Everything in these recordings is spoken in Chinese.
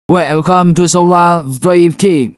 Welcome to Solar Brave King.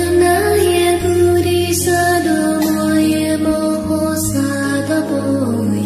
Mahayana Buddhists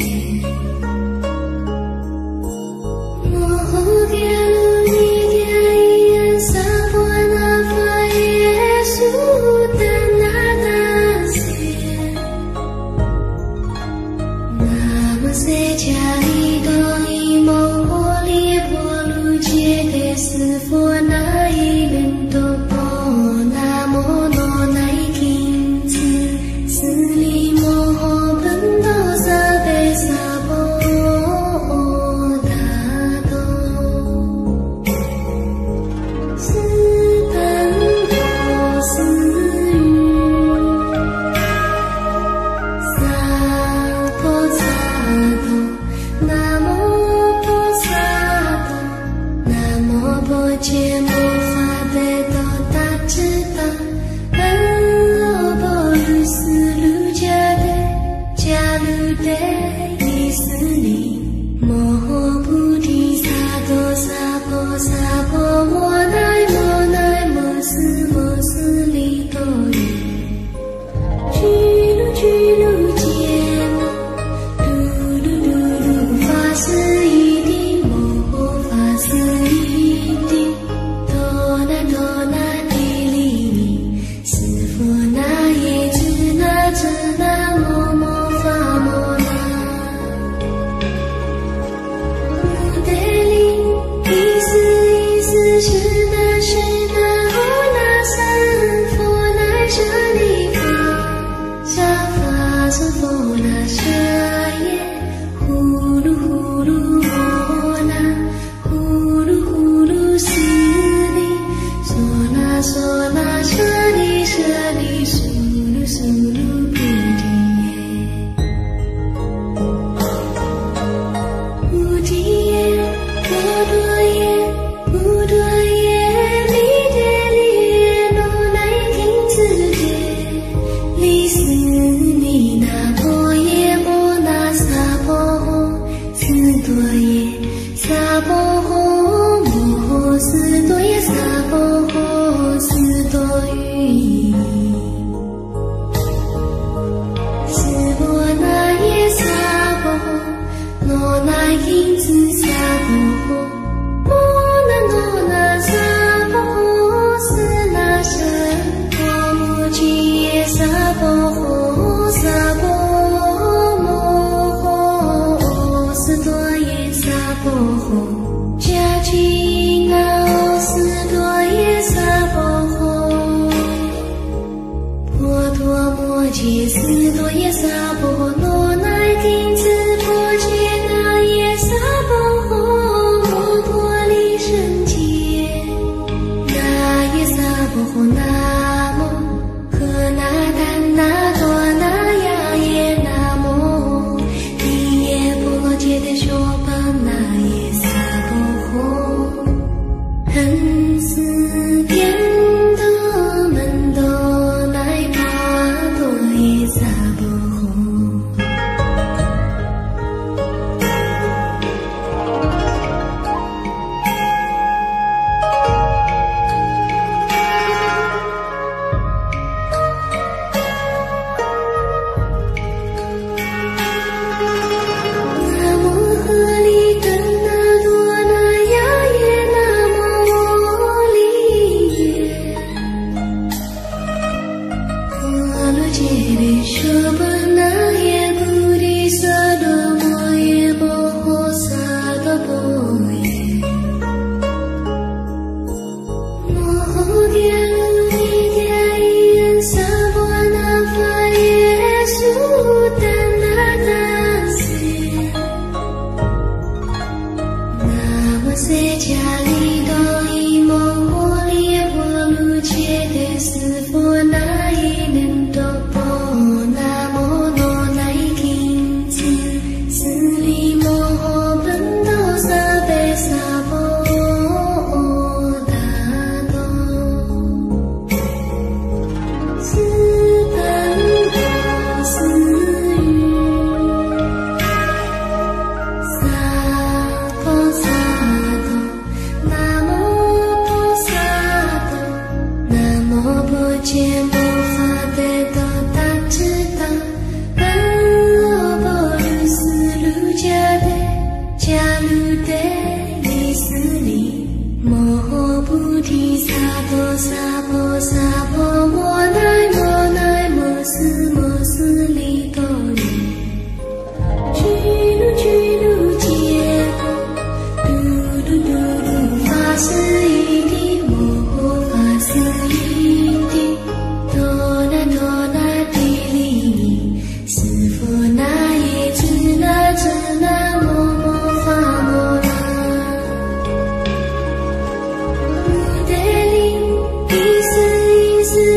意思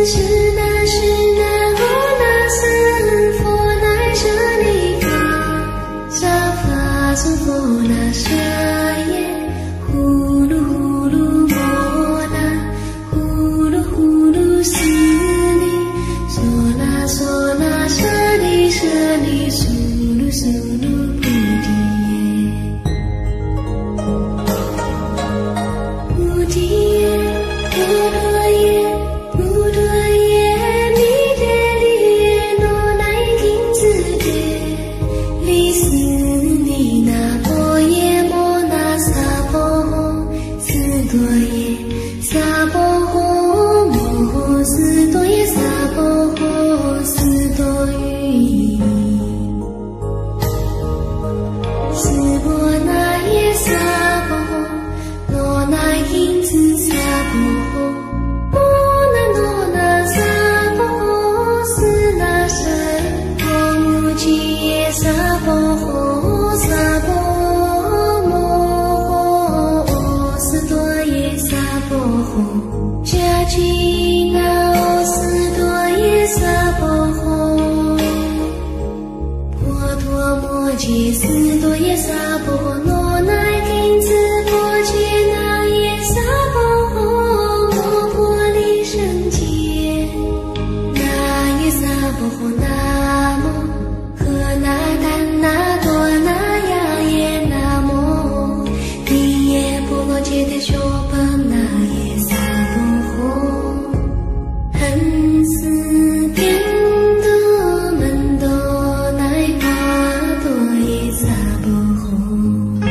萨婆诃，摩斯多耶萨婆诃，斯多喻。斯婆那耶萨婆诃，罗那因子萨婆诃，摩那罗那萨婆诃，斯那神，婆母吉耶萨婆诃，萨婆摩诃，斯多耶萨婆诃，迦吉那斯多耶萨婆诃，婆陀摩揭斯多耶萨婆诃，罗那因子婆揭那耶萨婆诃，摩婆利胜揭那耶萨婆诃，那摩诃那怛那多那呀耶那摩利耶波罗揭谛修本那耶萨婆诃，恒斯殿多门多乃巴多耶萨婆诃。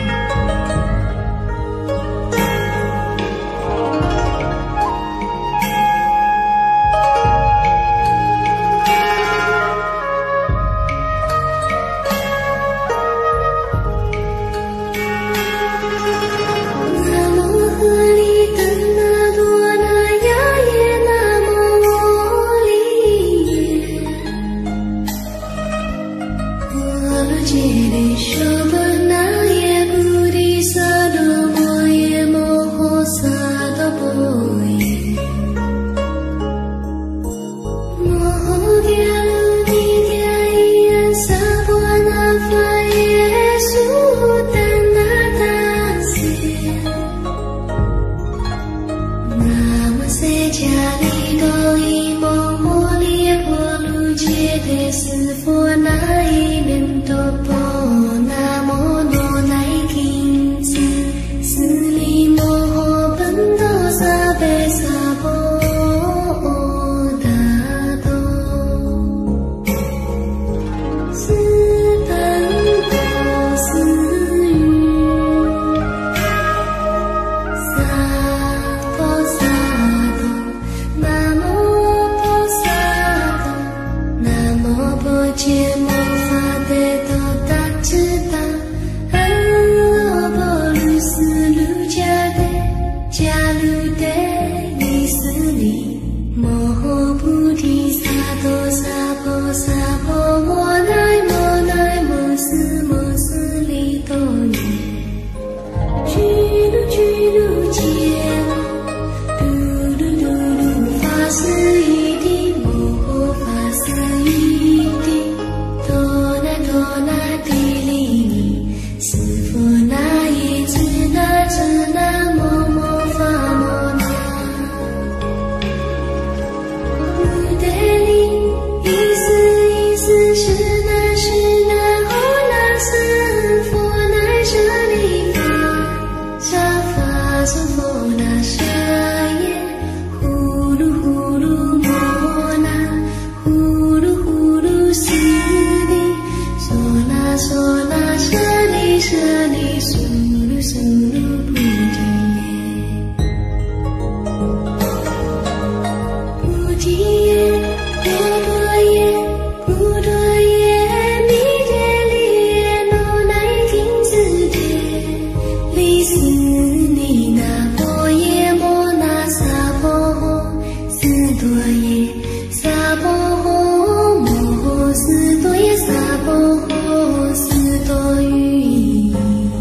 南无合利怛那多那呀耶南无利耶波罗揭谛修本那耶菩提萨埵摩耶摩诃萨埵波耶摩诃迦卢提迦伊人萨婆那法耶苏丹那达斯南无塞迦利多伊摩诃利耶波卢揭谛斯佛那伊面多波那摩罗那伊金子斯利摩诃本多萨贝萨婆达多斯本多斯语萨婆萨多南无婆萨多南无婆揭摩法得多达智达安罗波卢斯卢迦得迦卢得尼斯利摩诃菩提萨埵萨婆萨婆摩奈摩斯利多耶居卢揭嘟噜法斯一地摩诃法斯一地多那地利尼斯佛那耶智那摩法摩那无得利伊斯是那吼那僧佛那舍利法沙法僧佛那舍耶呼噜摩那呼噜斯利娑那舍利苏噜菩提耶菩提耶弥揭利耶罗那伊金子揭利斯尼那波耶摩那萨婆诃，斯多耶萨婆诃，摩诃斯多耶萨婆诃，斯多喻。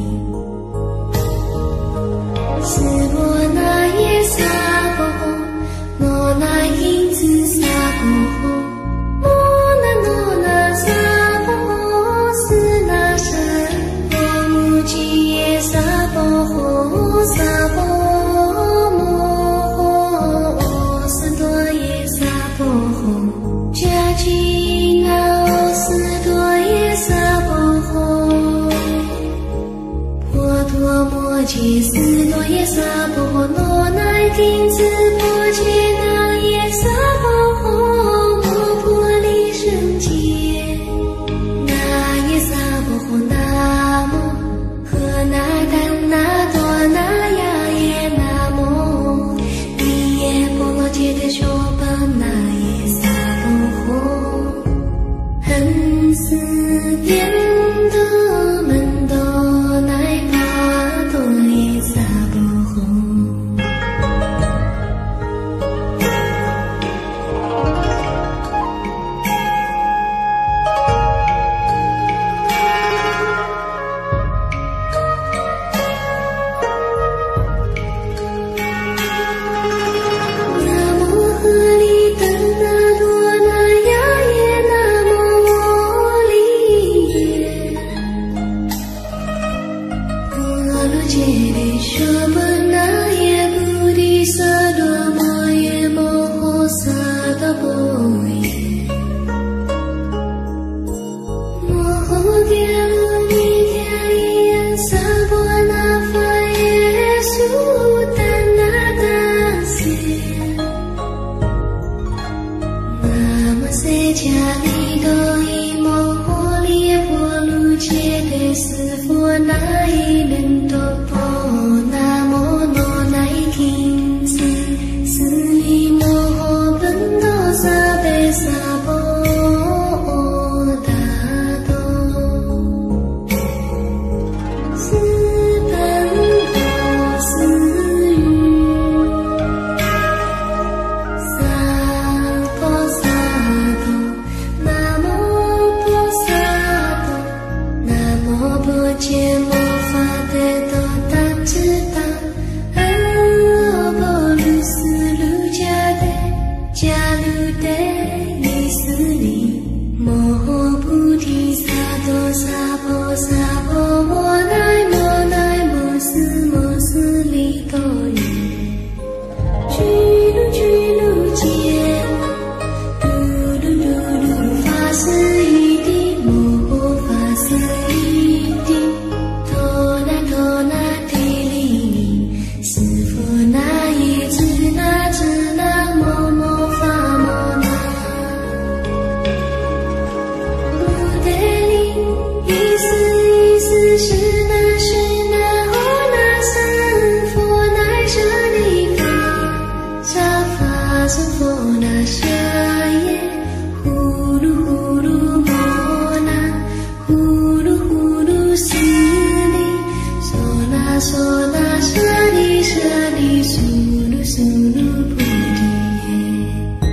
斯婆那耶萨婆诃，罗那因子萨婆诃，摩那罗那萨婆诃，斯那神，婆母吉耶萨婆诃，萨婆摩诃，斯多耶萨婆诃，迦吉那斯多耶萨婆诃，婆陀摩揭斯多耶萨婆诃，罗那因子婆揭那耶萨婆诃，摩婆利胜揭那耶萨婆诃，那摩诃那怛那多那呀耶那摩僧佛那舍耶，呼噜呼噜摩那，呼噜呼噜斯利，娑那娑那舍利舍利，苏噜苏噜菩提耶，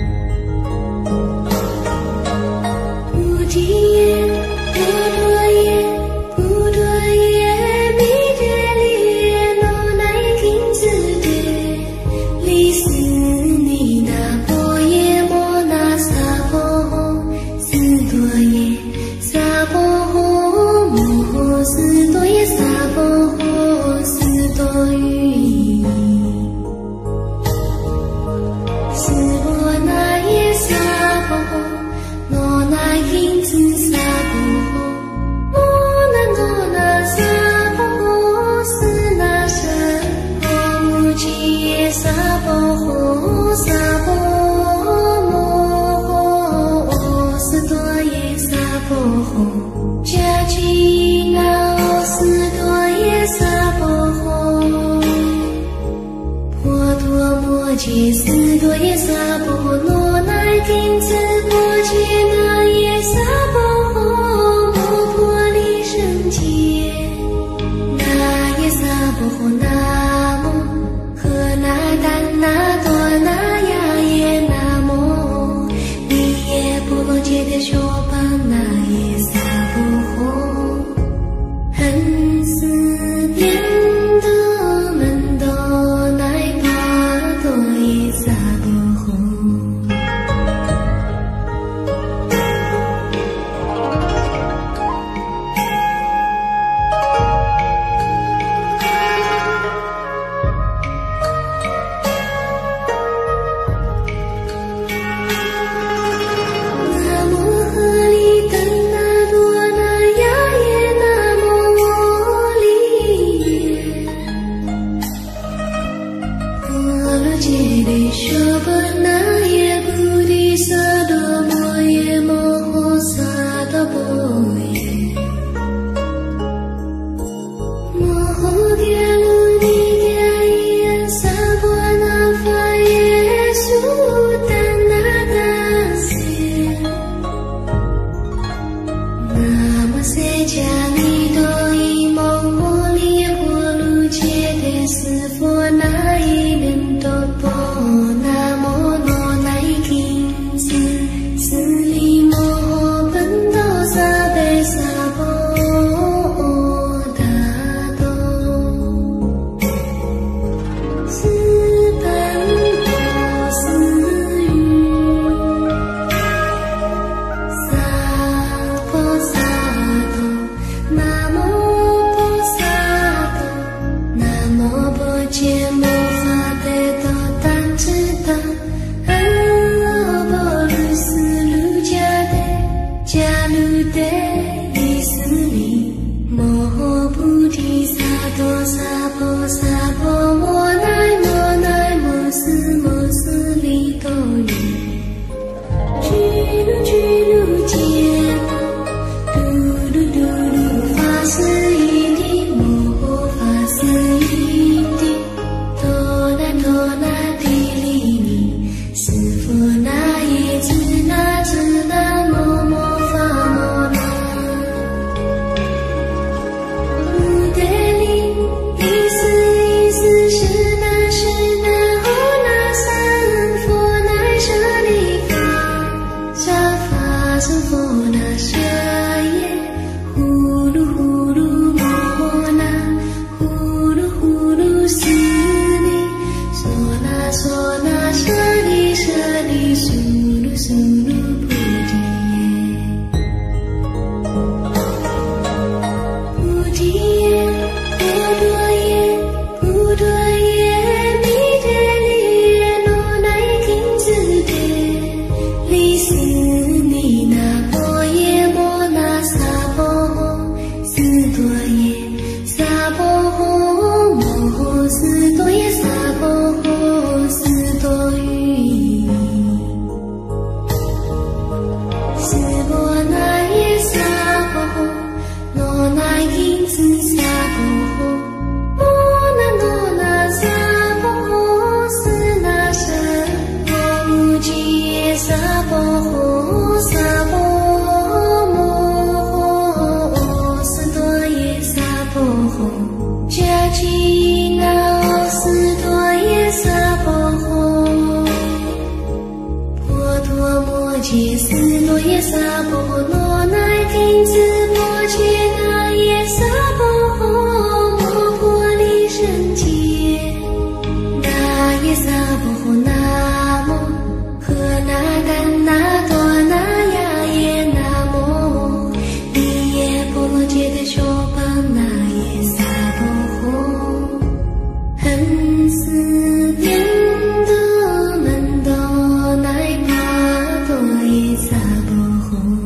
菩提耶，波多耶，波多耶，弥陀利耶，罗那金子耶，利斯尼那波耶摩那萨婆诃，斯多耶萨婆诃，摩诃斯多耶萨婆诃，斯多于斯波那耶萨婆诃，罗那金子萨婆诃，罗那萨婆诃，斯那舍婆无极耶萨婆诃，萨婆摩诃斯多耶萨婆诃，迦吉那斯多耶萨婆诃，婆陀摩揭斯多耶萨婆诃，罗那金子摩揭那耶萨婆诃，摩婆利胜揭那耶萨婆诃，那摩诃那怛那多那呀耶那摩利耶波罗揭谛修巴那耶萨婆诃，恒斯遍多门多乃巴多耶萨婆诃。南无合利怛那多那呀耶南无利耶，波罗揭谛修巴那耶菩提萨埵摩耶摩诃萨埵波耶，摩诃迦卢尼迦耶萨婆那法耶苏达那达sé那么塞迦利多伊蒙摩利耶波卢揭谛斯佛那伊能多波那摩罗那伊金斯斯利摩诃本多萨贝萨婆达多，斯本多斯语萨婆萨多，南无婆萨多，南无婆揭摩法贝多当知当，阿波卢斯卢迦帝迦卢帝利斯利，摩诃菩提萨埵萨婆萨婆摩乃摩乃摩斯利多于，居卢揭摩，嘟噜法斯一地，摩诃法斯一地，多那地利尼，斯佛那耶智那摩摩法摩那，无得利利斯是那吼那三佛那舍利法，沙法僧佛那舍耶，呼噜呼噜摩那，呼噜呼噜斯利，娑那娑那舍利舍利，苏噜苏噜菩提耶，菩提耶，波多耶，波多耶，弥陀利耶，罗那金子耶，利斯尼那波耶摩那萨婆诃，斯多耶萨婆诃，摩诃斯多耶萨婆诃，斯多于婆那摩诃那怛那多那呀耶那摩利耶波罗揭谛修邦那耶萨婆诃恒斯变多门多乃巴多耶萨婆诃。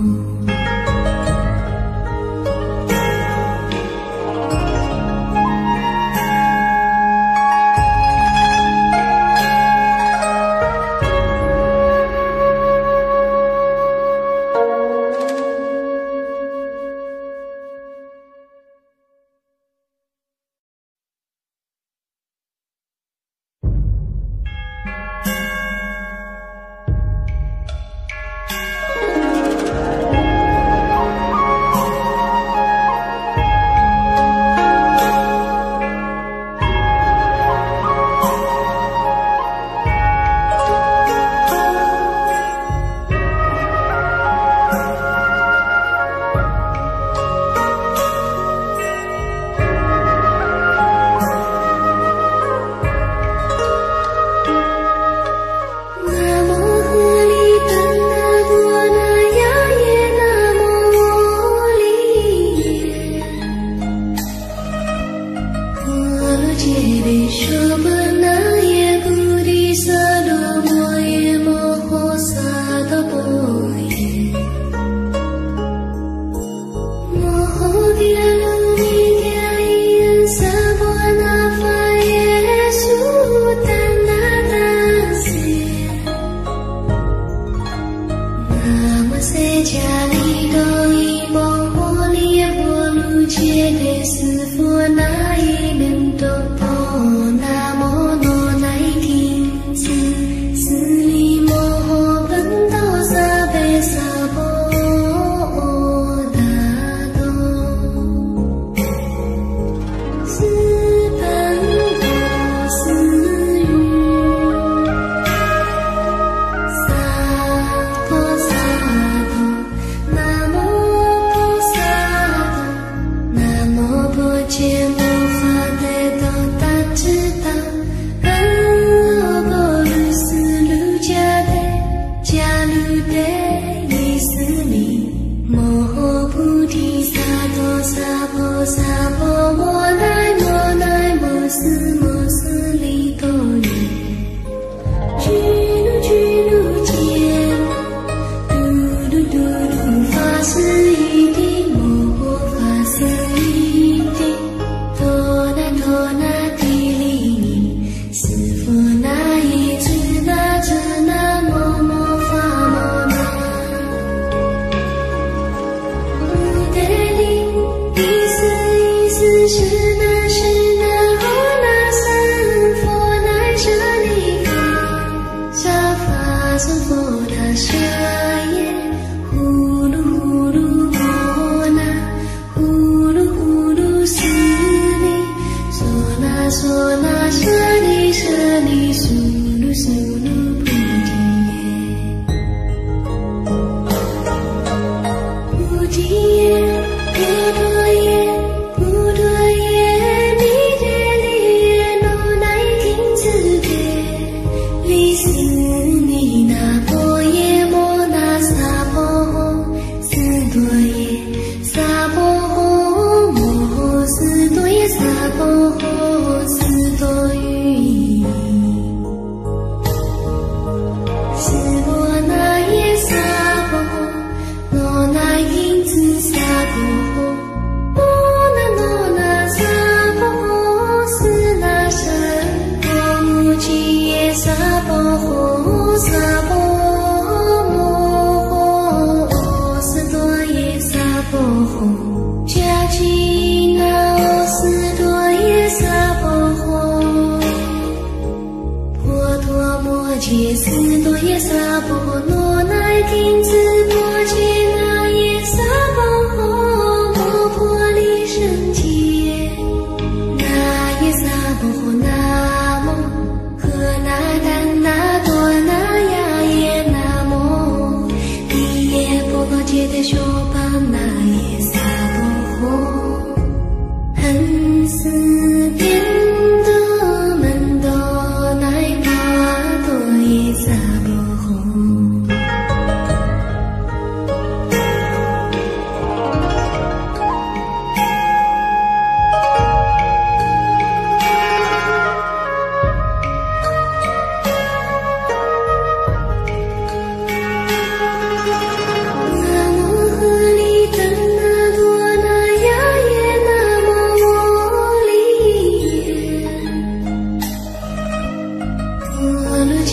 恒斯变多门多乃巴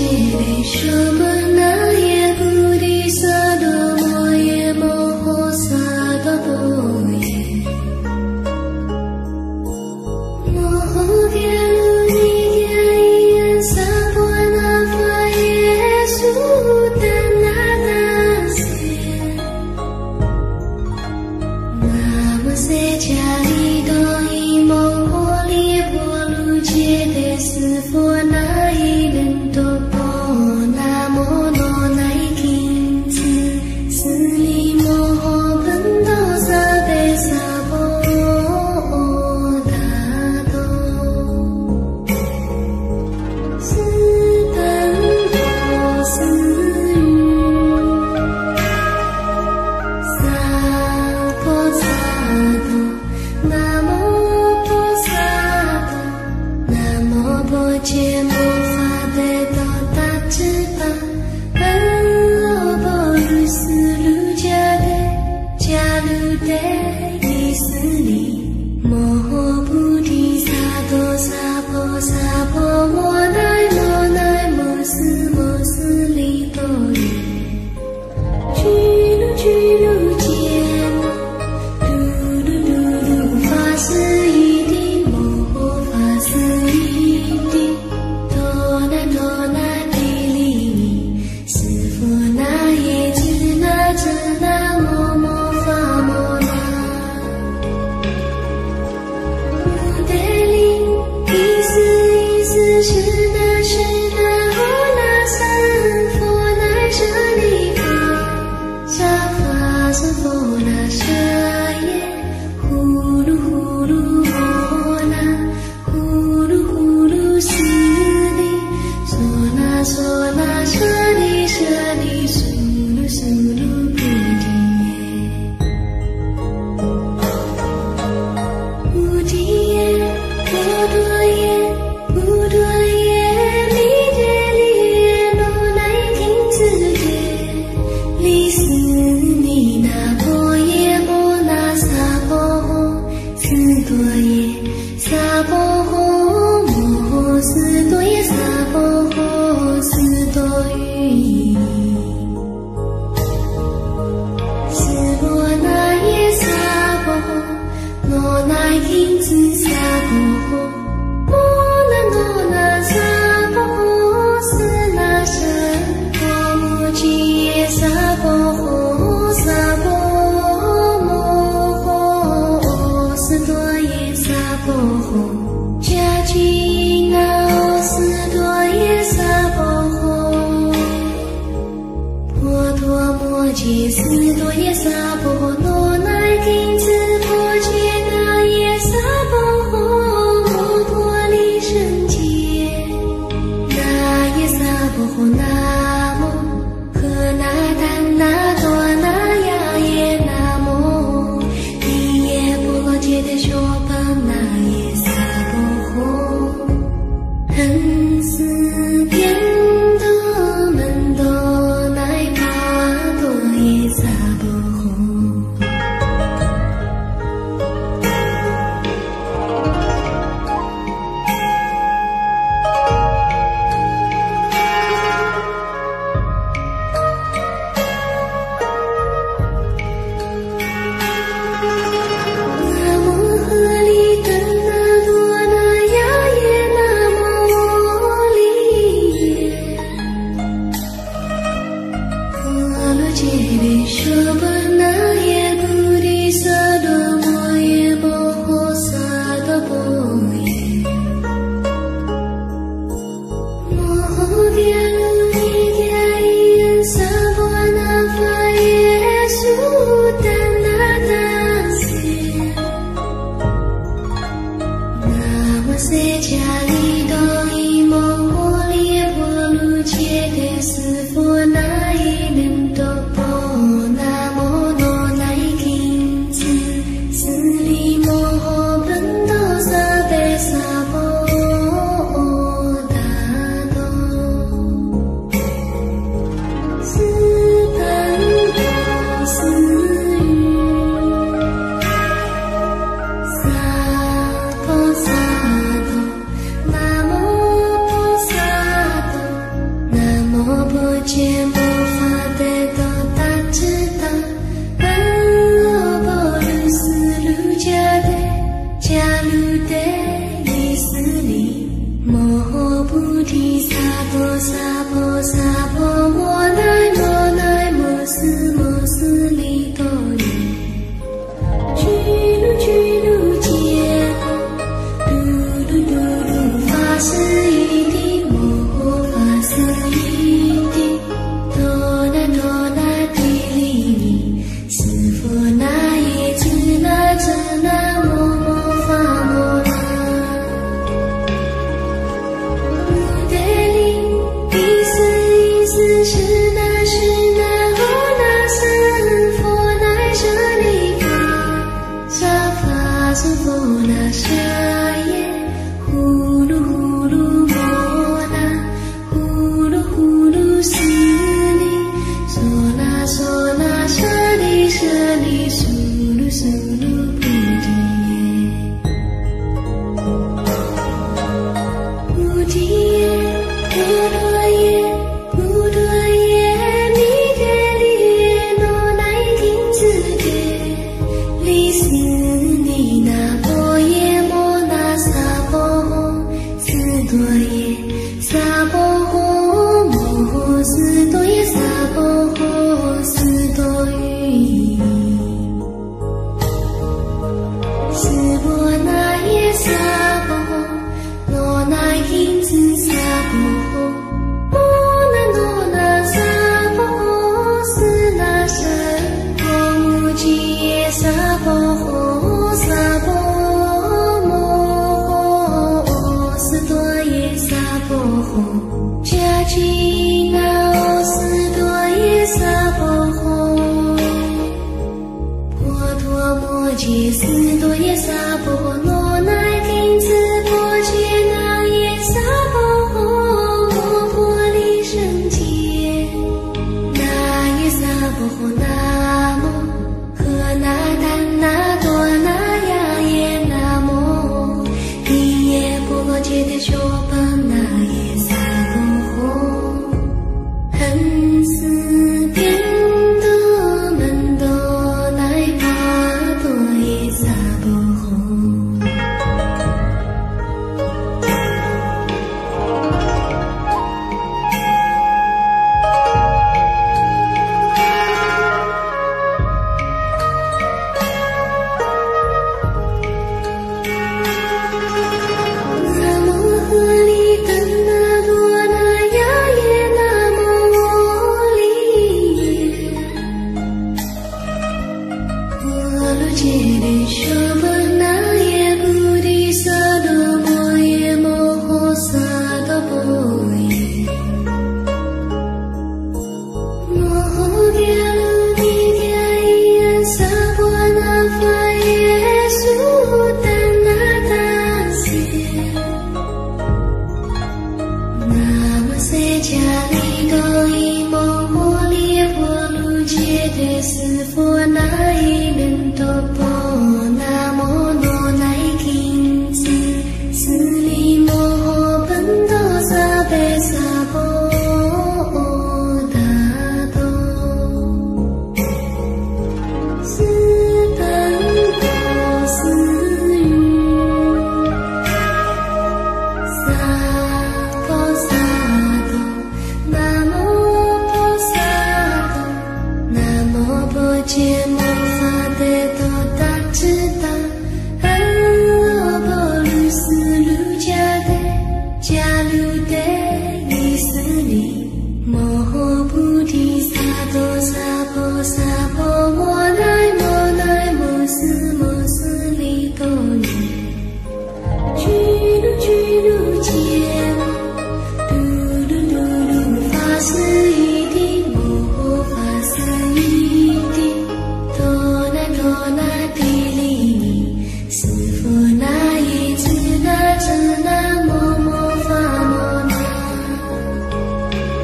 佛那一能多波那摩揭摩法得多达智达，安罗波鲁斯鲁迦得迦鲁得伊斯里，摩菩提萨婆萨婆萨婆摩奈摩奈摩斯利多尼，居鲁揭摩，嘟噜法斯一地，摩法斯一地，多那地利尼，斯佛那耶智那摩法摩那，无得利，意思是那佛那佛那舍利法，沙法是佛那舍耶，呼噜摩那，呼噜斯利，娑那舍利苏噜菩提耶，菩提耶，不多耶，弥陀耶，诺乃听自觉，利斯尼那波耶摩那萨婆诃，斯多耶萨婆诃，摩斯多耶萨婆诃，斯多于斯波那耶萨婆诃，诺乃听自萨婆诃。诺那萨婆诃，斯那舍婆母吉耶萨婆诃，萨婆摩诃，斯多耶萨婆诃，迦吉那斯多耶萨婆诃，婆陀摩羯斯多耶萨婆诃，诺乃听自婆羯那耶萨婆诃，摩婆利胜解，那耶萨婆诃，那摩诃那怛那多那呀耶那摩，利耶波罗揭谛说般那耶萨婆诃，恒斯遍多门多乃巴多耶萨婆诃。南无合利怛那多那呀耶那摩利耶，波罗揭谛说般那耶菩提萨埵摩耶摩诃萨埵波耶，摩诃迦卢提迦伊安萨婆那法耶苏丹那达谢，那么塞迦利多伊摩诃利波卢揭谛斯佛那伊门多波那摩诺乃听自斯利摩诃本多萨贝萨婆达多，斯本多斯语，萨婆萨多，南无婆萨多，南无婆揭摩法得多达智达，安罗波鲁斯鲁迦得迦鲁得伊斯里，摩菩提萨埵萨婆萨婆摩奈摩斯利多尼，居鲁揭摩，嘟噜法斯一地，摩法斯一地，多那地利尼，斯佛那耶智那摩法摩那，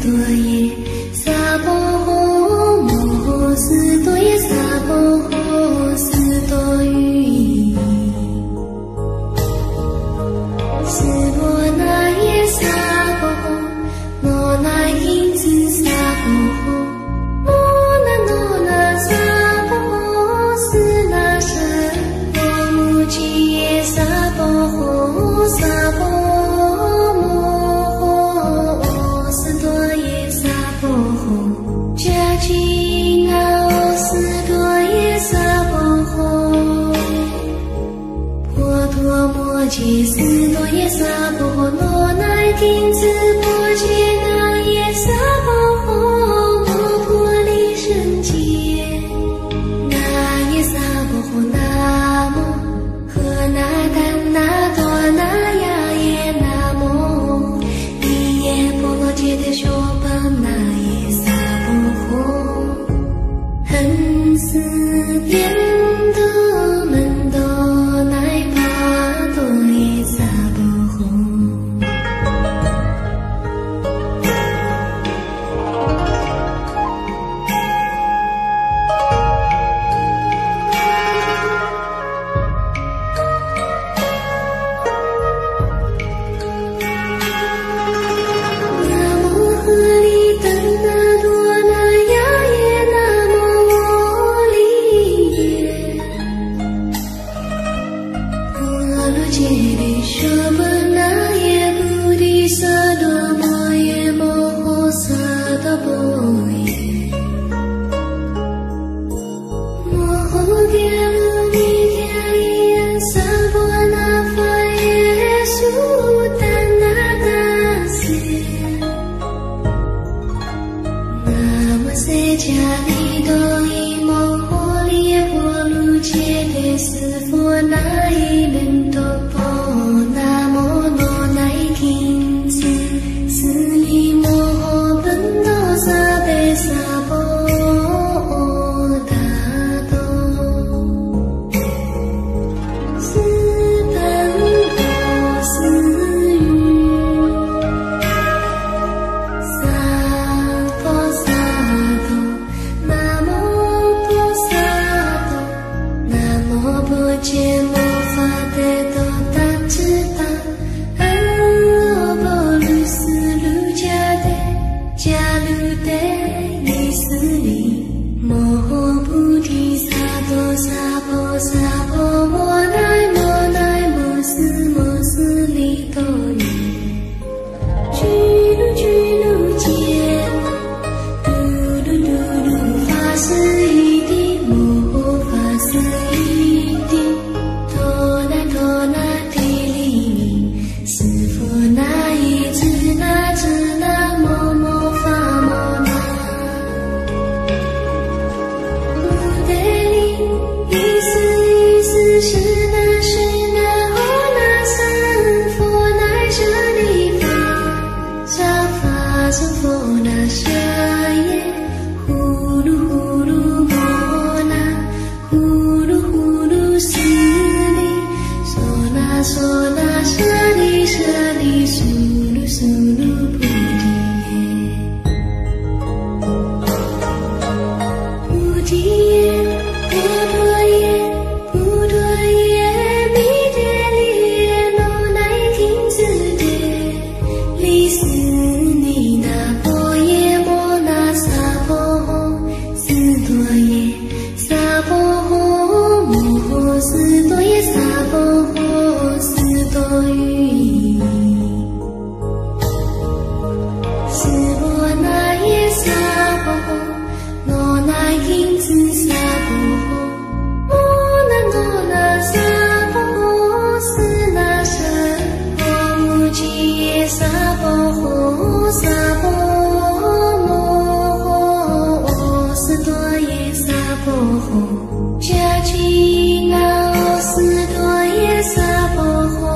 多耶萨婆诃，摩诃斯多耶萨婆诃，斯多喻。斯婆那耶萨婆诃，罗那因子萨婆诃，罗那萨婆诃，斯那舍罗母吉耶萨婆诃，萨婆摩诃斯多耶萨婆诃，迦吉那ô斯多耶萨婆诃，婆陀摩揭斯多耶萨婆诃，罗那听子摩揭那耶萨婆诃，摩婆利胜揭那耶萨婆诃，那摩诃那怛那多那呀耶那摩利耶波罗揭谛修本那耶萨婆诃，恒斯遍多门多乃巴多耶萨婆诃。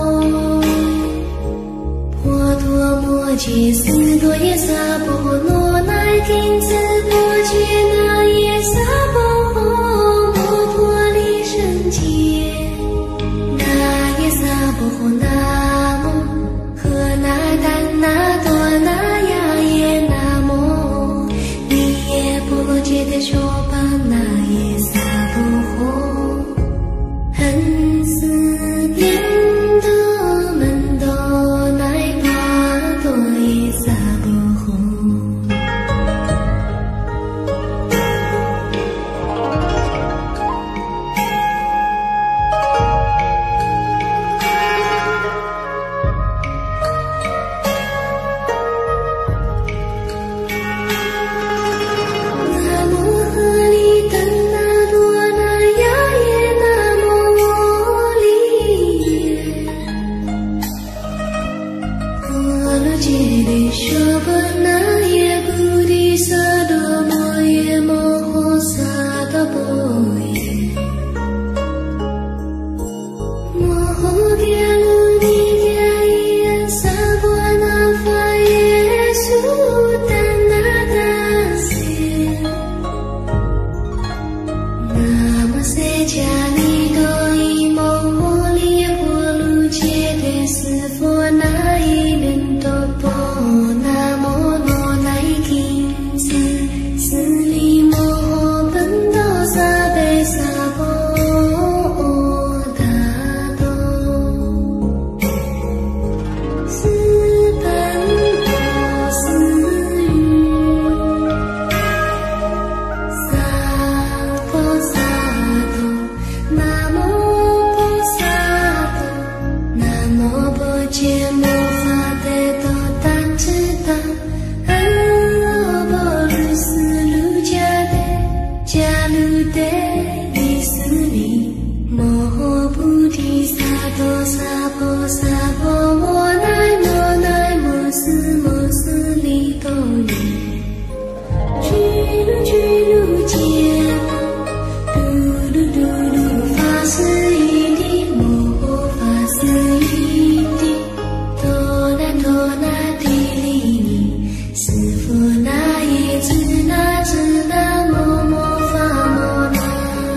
揭斯多耶萨婆诃。 语。居鲁居鲁见，嘟噜嘟噜法师一地，摩法师一地，多那地里尼，师父那耶智那摩摩法摩那。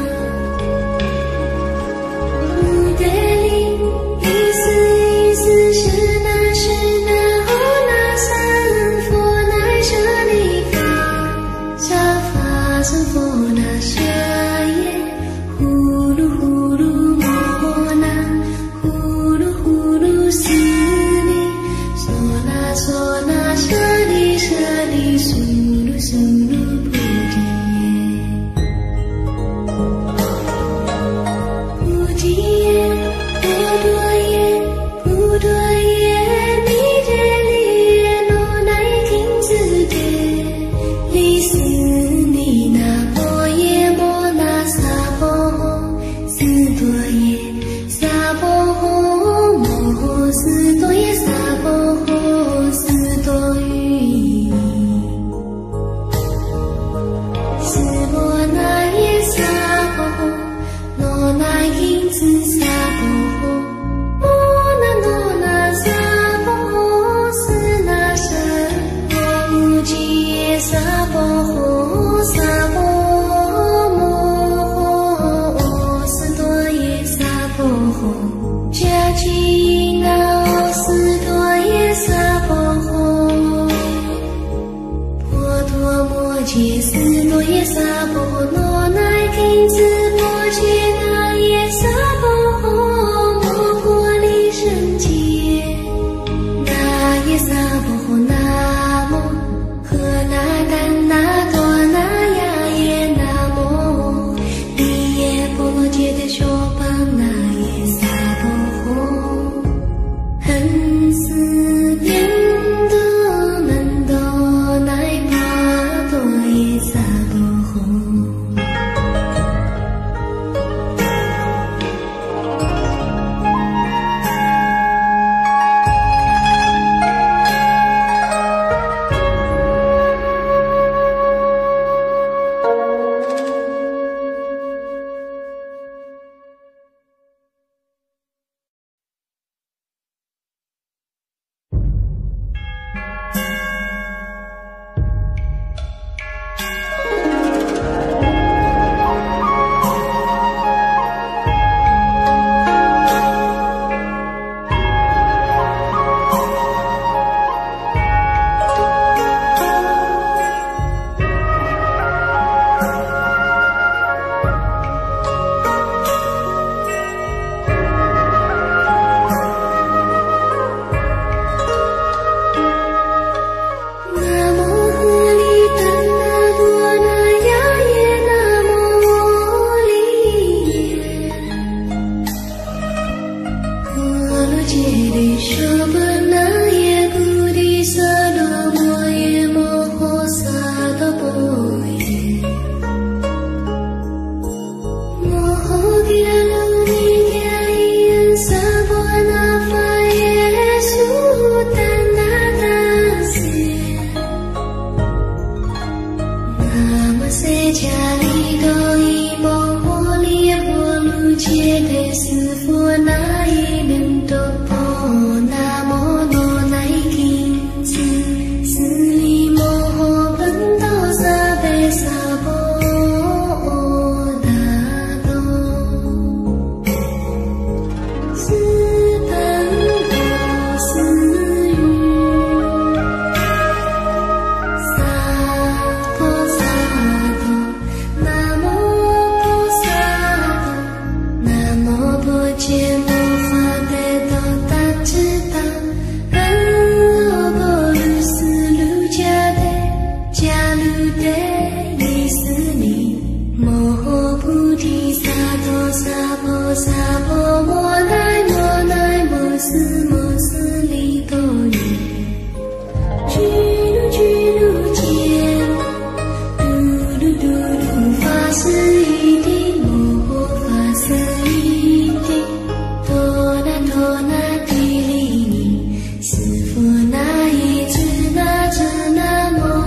无德林，一丝是那吼那三佛那舍利法，沙法僧佛那舍耶，呼噜呼噜摩那，呼噜斯利，娑那舍利苏噜菩提耶，菩提耶，不多耶，弥陀耶，罗那金子的，利斯尼那波耶摩那萨婆诃，斯多耶萨婆诃，摩斯多耶萨婆诃，斯多于斯摩那耶萨婆诃，罗那金子萨婆诃。摩那萨婆诃，斯那舍无极耶萨婆诃，萨婆摩诃，斯多耶萨婆诃，迦吉那斯多耶萨婆诃，婆陀摩揭斯多耶萨婆诃，罗那金子摩揭那耶萨婆诃，摩婆利胜揭那耶萨婆诃，那摩诃那怛那多那呀耶那摩利耶波罗揭谛说邦那耶萨婆诃，恒斯变多门多乃巴多耶萨婆诃。佛那耶智那智那摩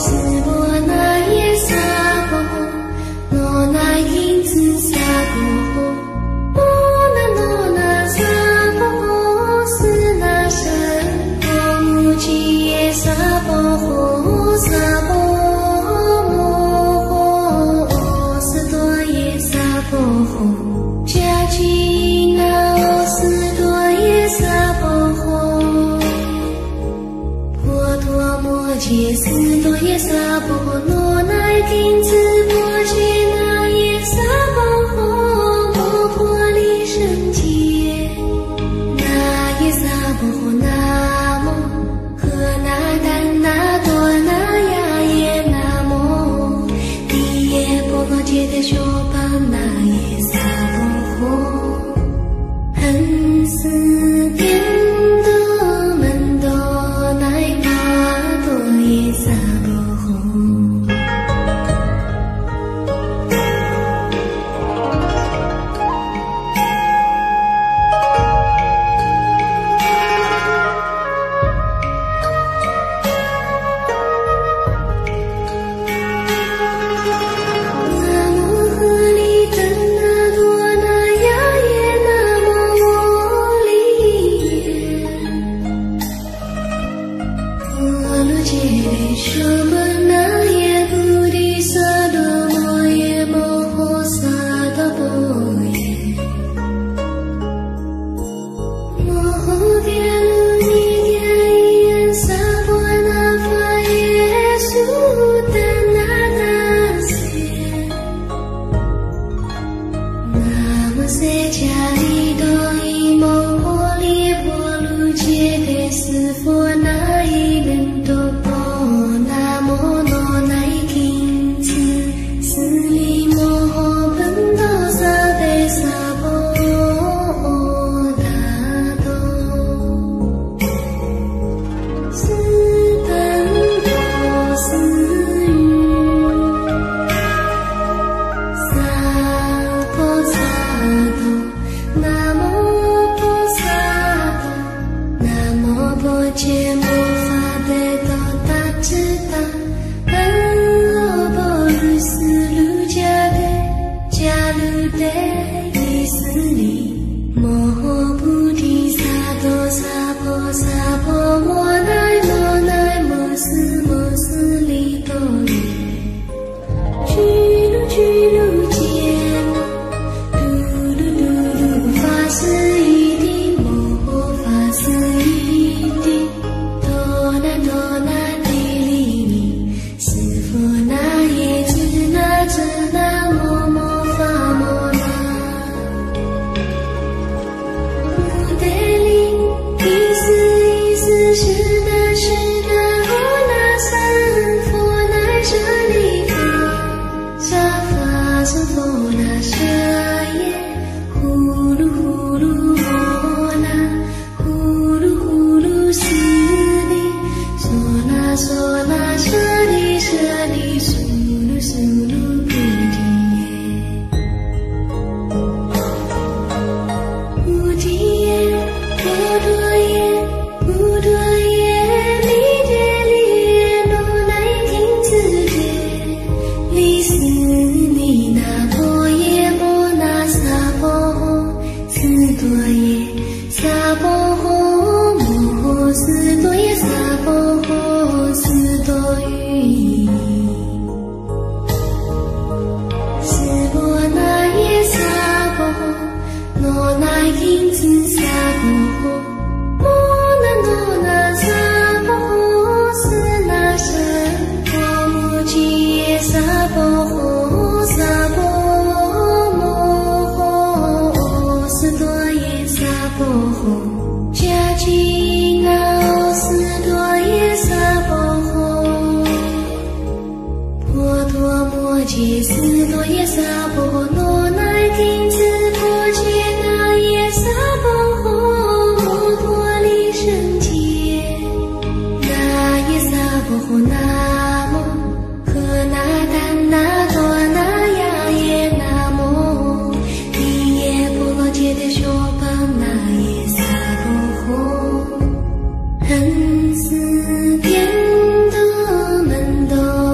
恒思颠倒门斗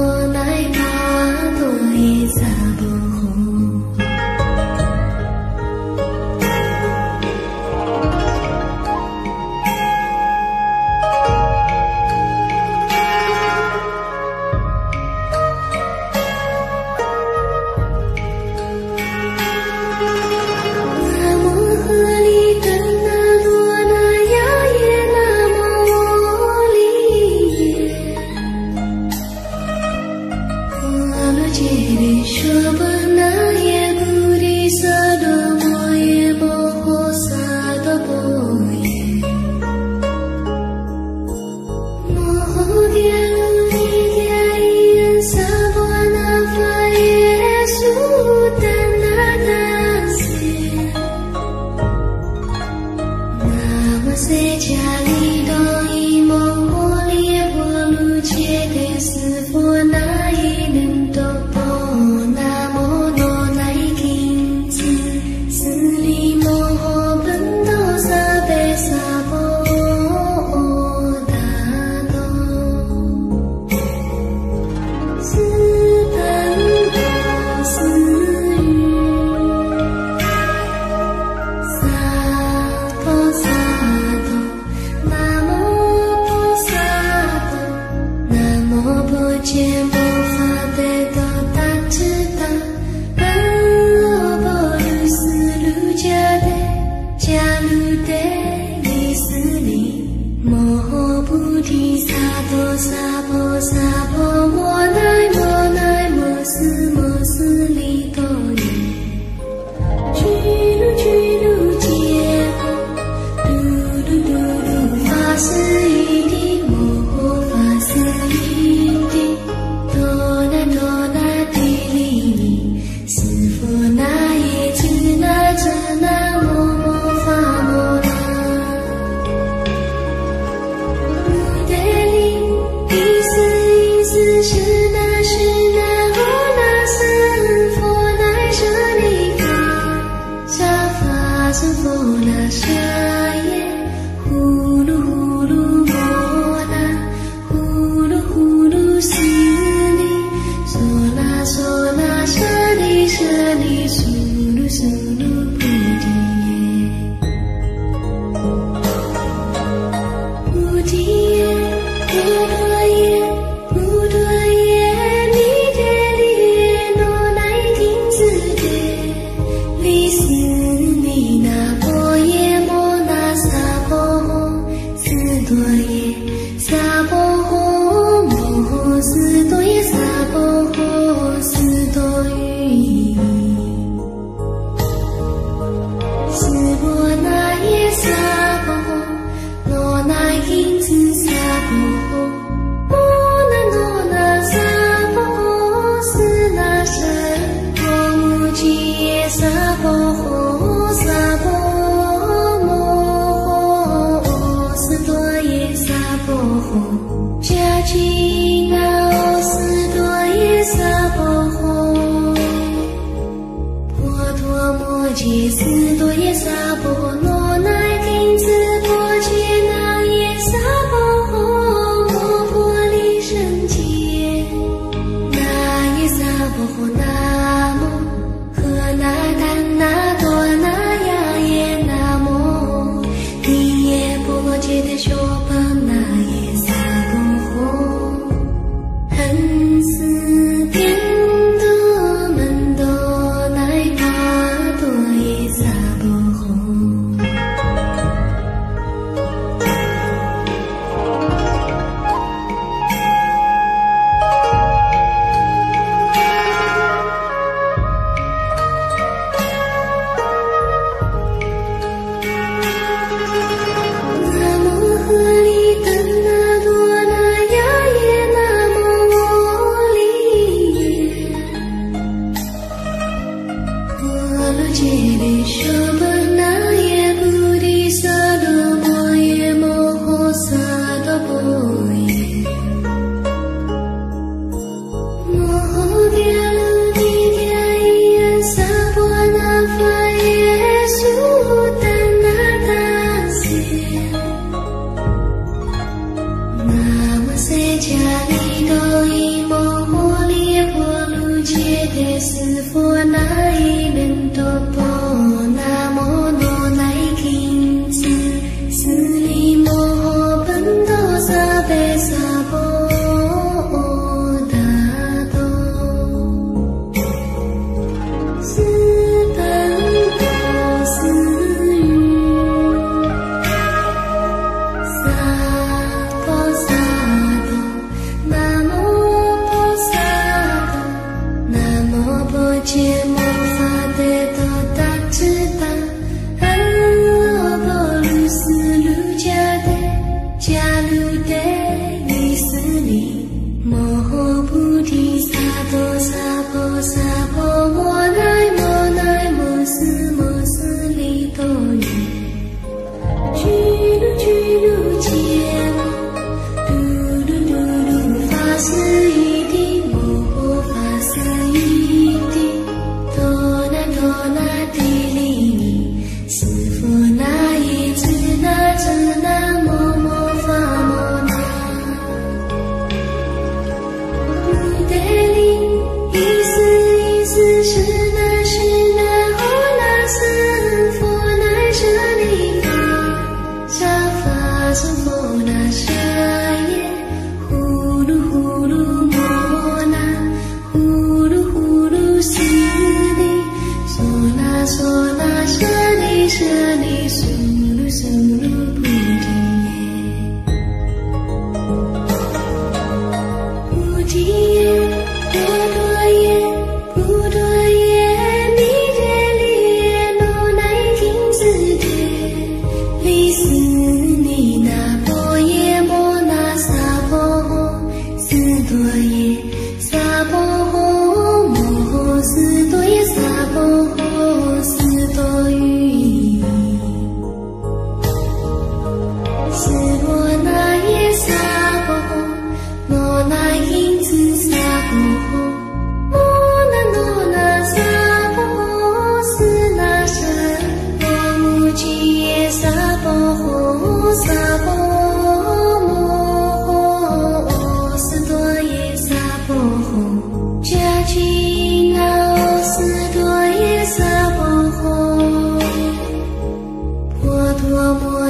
佛那依能多波那摩那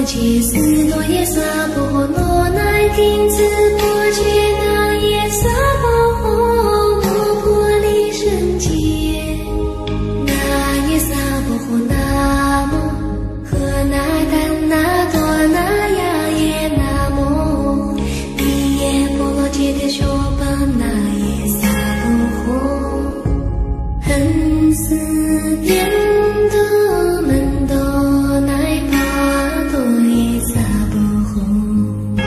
揭斯多耶萨婆罗那金子波揭那耶萨婆诃摩婆利胜揭那耶萨婆诃那摩诃那怛那多那呀耶那摩利耶波罗揭谛说般那耶萨婆诃恒斯颠多门多乃帕多耶萨婆诃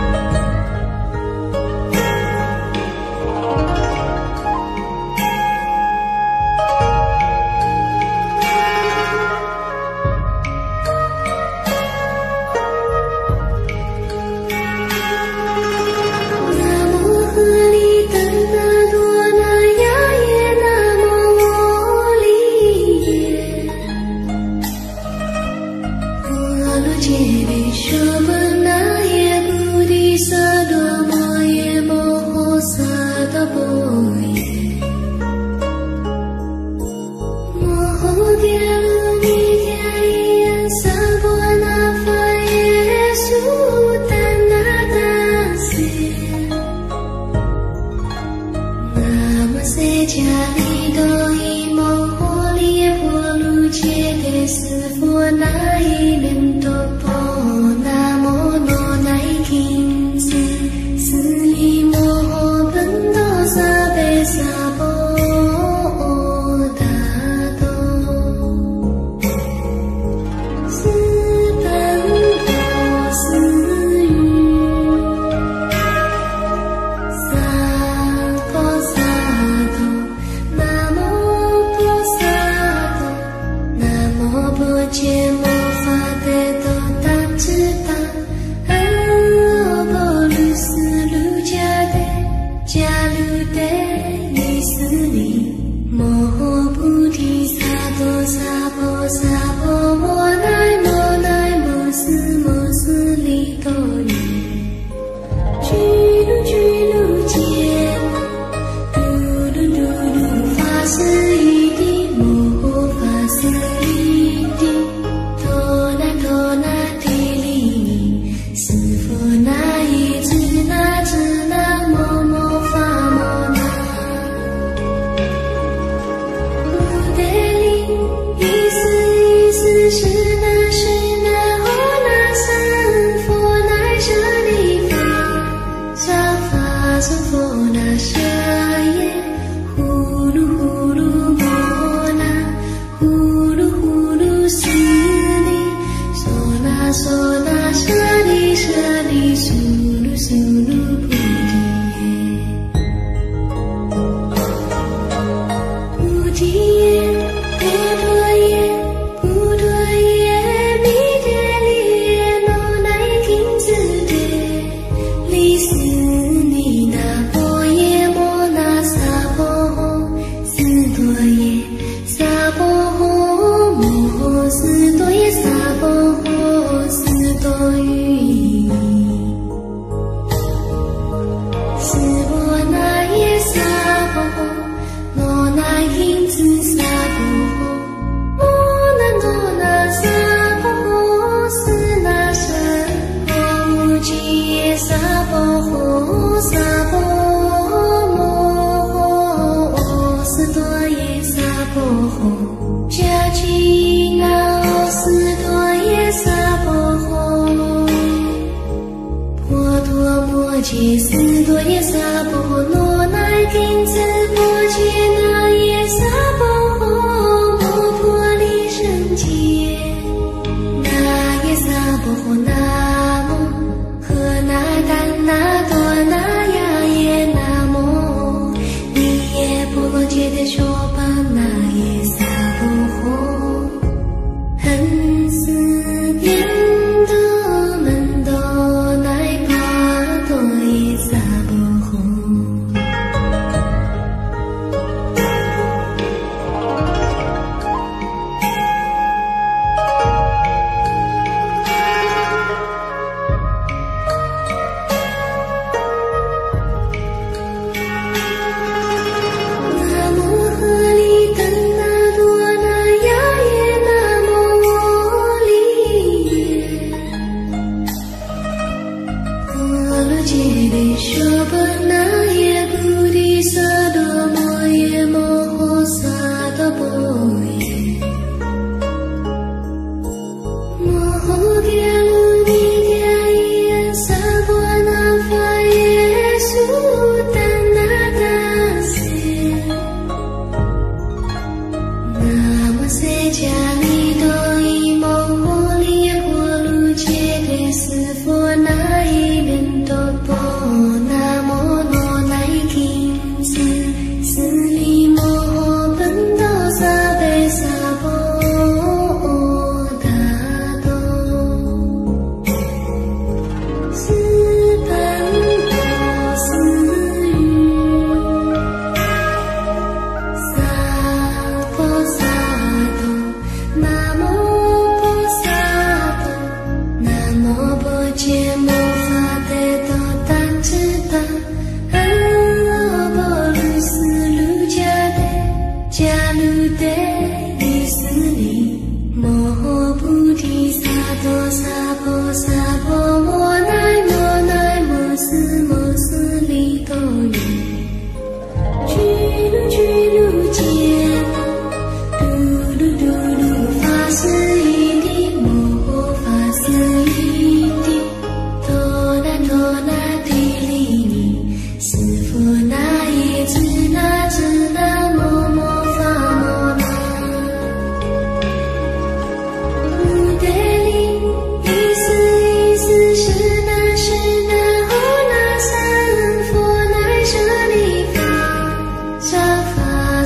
那摩诃利怛那多那呀耶那摩利耶波罗揭谛说般那耶菩提萨埵摩耶摩诃萨埵波耶摩诃迦卢尼迦伊安萨婆那法耶苏达那达西那摩塞迦利多伊摩诃利耶婆卢揭谛斯佛那伊莲多婆那摩罗那伊金斯斯利摩诃本多萨贝萨婆达多斯本多斯语萨婆萨多那摩婆萨多那摩婆揭摩法得多达智达阿婆卢斯卢迦得迦卢得耶斯利摩诃菩提萨埵萨婆萨婆摩乃摩斯利多耶居卢揭嘟噜嘟噜法斯依地摩诃法斯依地多那提利尼斯佛那耶智那摩摩法摩那无得利依斯是那诃那僧佛那舍利法僧佛那舍耶呼噜摩那呼噜斯利娑那舍利苏噜菩提耶菩提耶弥陀利那那金子得利斯尼那婆耶摩那萨婆诃斯多耶萨婆诃摩诃斯多耶萨婆诃斯多语斯婆那耶萨婆诃罗那金子萨婆诃摩那萨婆诃斯那舍摩吉耶萨婆诃萨婆摩诃斯多耶萨婆诃迦吉那斯多耶萨婆诃婆陀摩揭斯多耶萨婆诃罗那金子波揭那耶萨婆诃摩婆利胜揭那耶萨婆诃那摩诃那怛那多那呀耶那摩利耶波罗揭谛说般那耶萨婆诃恒斯颠多门多乃帕多耶萨婆诃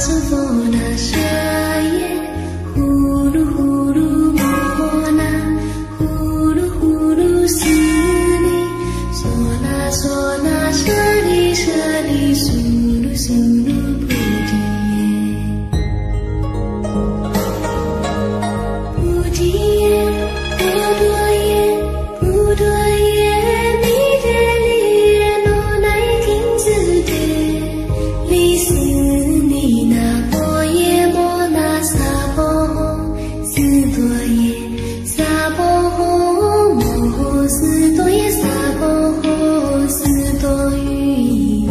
娑佛那舍耶，呼噜呼噜摩那，呼噜呼噜斯利，娑那娑那舍利舍利，苏噜苏噜菩提耶，菩提耶，波多耶，波多耶，弥勒利耶，那乃听自得，利斯尼那波耶摩那萨婆诃，斯多耶萨婆诃，摩诃斯多耶萨婆诃，斯多于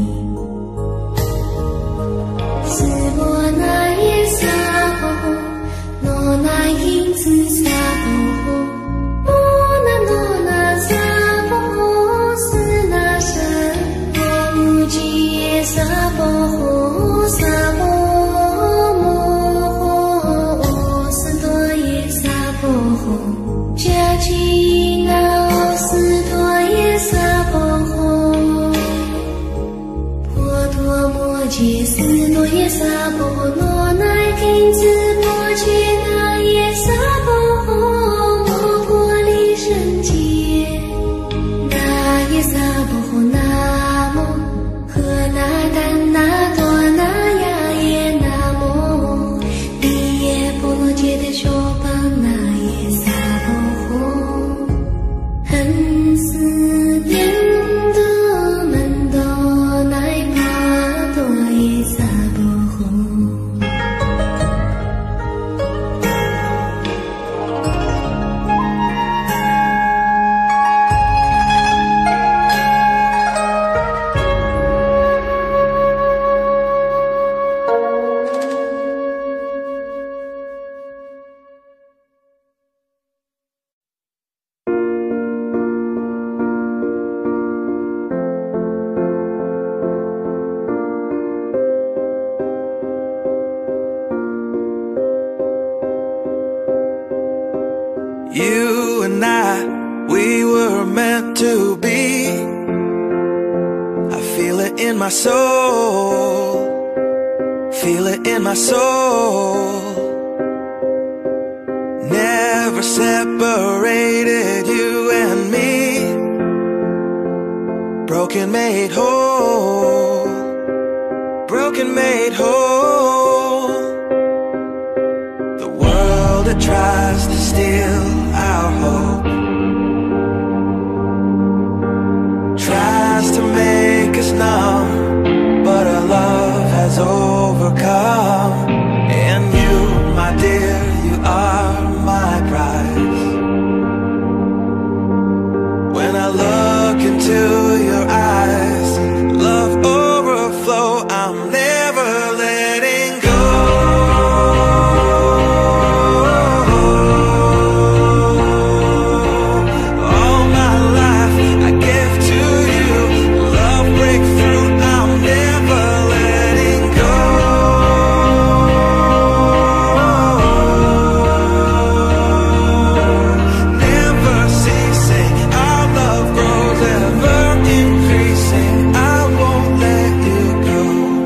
斯波那耶萨婆诃，那乃听自萨婆诃，摩那那那萨婆诃，斯那舍婆无极耶萨婆诃，萨婆摩诃斯多耶萨婆诃，迦吉那斯多耶萨婆诃，婆陀摩揭斯多耶萨婆诃，那乃听自摩揭那耶萨婆诃，摩婆利胜揭那耶萨婆诃，那摩诃那怛那多那呀耶那摩利耶波罗揭谛修邦那耶萨婆诃，恒斯颠多门多乃帕多耶萨婆诃。 You and I, we were meant to be. I feel it in my soul, feel it in my soul. Never separated, you and me. Broken made whole, broken made whole. The world that tries to steal our hope tries to make us numb, but our love has overcome. And you, my dear, you are my prize. When I look into your eyes, love overflow, I'm never letting go. All my life I give to you, love breakthrough, I'm never letting go. Never ceasing, our love grows ever increasing, I won't let you go.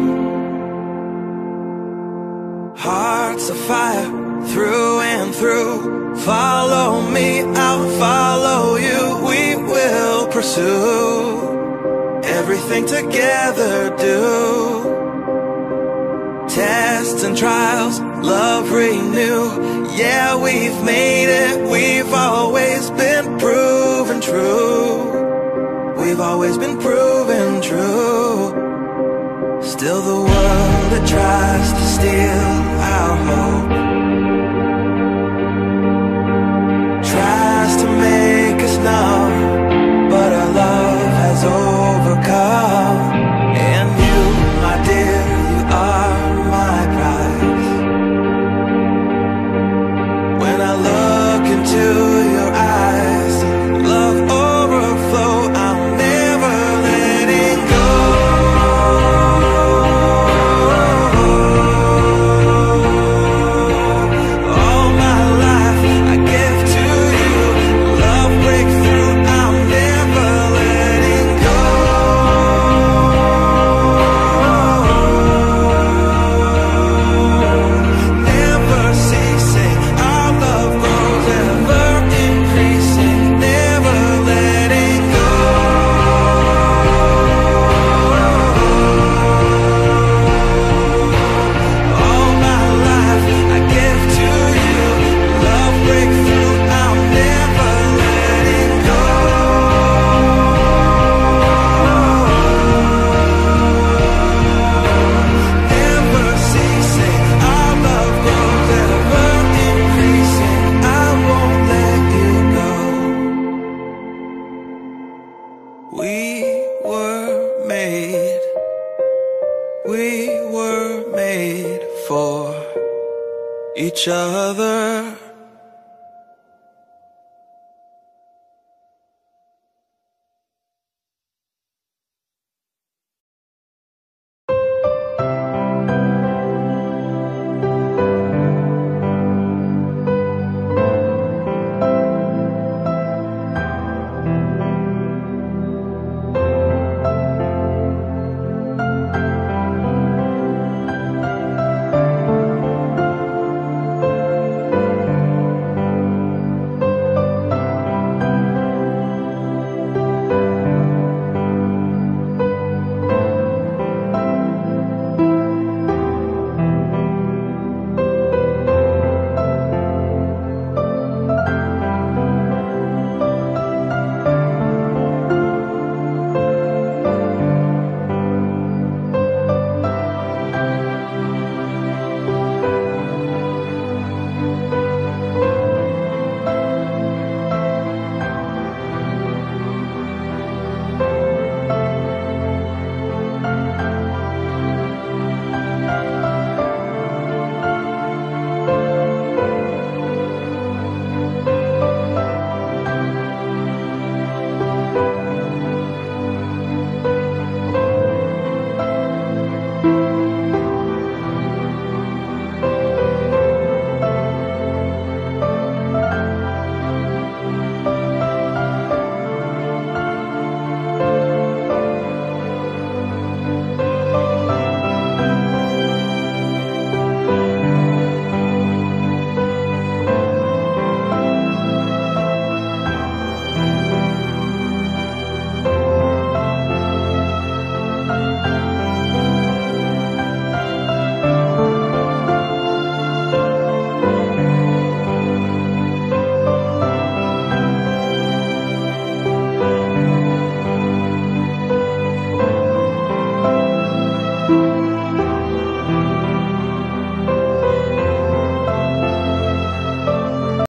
Hearts of fire through and through, follow me, I'll follow you, we will pursue everything together, do tests and trials, love renew. Yeah, we've made it, we've always been proven true, we've always been proven true. Still the world that tries to steal our hope tries to make us numb, but our love has overcome. And you, my dear, you are my prize. When I look into your eyes, love overflow, I'm never letting go. were made for each other.